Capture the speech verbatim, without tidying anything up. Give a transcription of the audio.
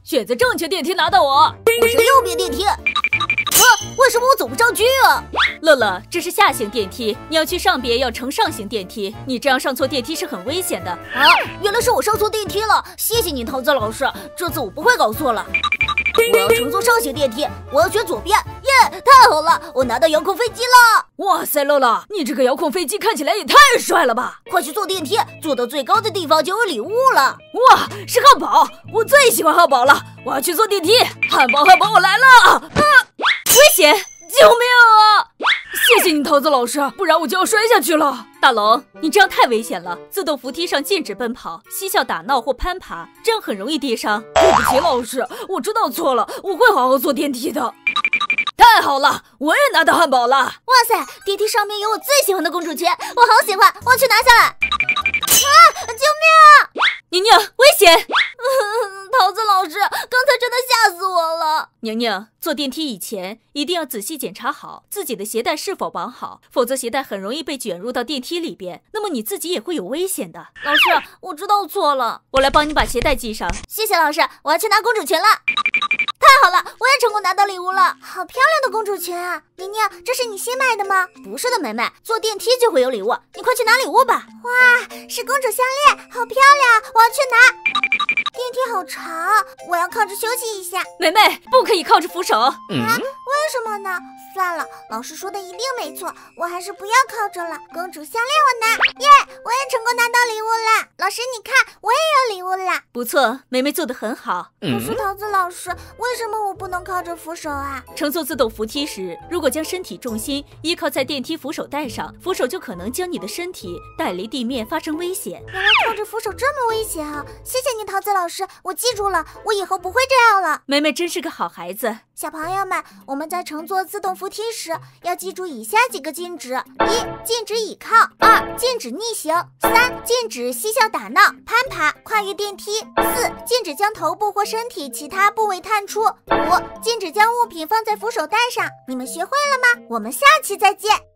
选择正确电梯拿到我。 我是右边电梯。啊，为什么我走不上去啊？ 乐乐，这是下行电梯，你要去上边要乘上行电梯，你这样上错电梯是很危险的。 啊，原来是我上错电梯了，谢谢你，桃子老师，这次我不会搞错了。我要乘坐上行电梯，我要选左边，耶，太好了，我拿到遥控飞机了！ 哇塞，乐乐，你这个遥控飞机看起来也太帅了吧！ 快去坐电梯，坐到最高的地方就有礼物了。 哇，是汉堡，我最喜欢汉堡了，我要去坐电梯，汉堡汉堡我来了！啊，危险，救命啊！谢谢你，桃子老师，不然我就要摔下去了。大龙，你这样太危险了，自动扶梯上禁止奔跑、嬉笑打闹或攀爬，这样很容易跌伤。对不起，老师，我知道错了，我会好好坐电梯的。太好了，我也拿到汉堡了！ 哇塞，电梯上面有我最喜欢的公主裙，我好喜欢，我要去拿下来！啊，救命啊！ 宁宁，危险！ 桃子老师，刚才真的吓死我了。 宁宁，坐电梯以前一定要仔细检查好自己的鞋带是否绑好，否则鞋带很容易被卷入到电梯里边，那么你自己也会有危险的。 老师，我知道错了， 我来帮你把鞋带系上。 谢谢老师，我要去拿公主裙了。太好了，我也成功拿到礼物了，好漂亮的公主裙啊！宁宁，这是你新买的吗？不是的，梅梅，坐电梯就会有礼物，你快去拿礼物吧。哇，是公主项链，好漂亮，我要去拿。电梯好长，我要靠着休息一下。 梅梅，不可以靠着扶手。 嗯、啊，为什么呢？算了，老师说的一定没错，我还是不要靠着了。公主项链我拿，耶！我也成功拿到礼物了。老师你看，我也有礼物了。 不错，梅梅做得很好。 可是桃子老师，为什么我不能靠着扶手啊？ 乘坐自动扶梯时，如果将身体重心依靠在电梯扶手带上，扶手就可能将你的身体带离地面，发生危险。 原来靠着扶手这么危险啊！谢谢你，桃子老师，我记住了，我以后不会这样了。 梅梅真是个好孩子。 小朋友们，我们在乘坐自动扶梯时，要记住以下几个禁止：一、禁止倚靠；二、禁止逆行；三、禁止嬉笑打闹、攀爬、跨越电梯；四、禁止将头部或身体其他部位探出；五、禁止将物品放在扶手带上。你们学会了吗？我们下期再见。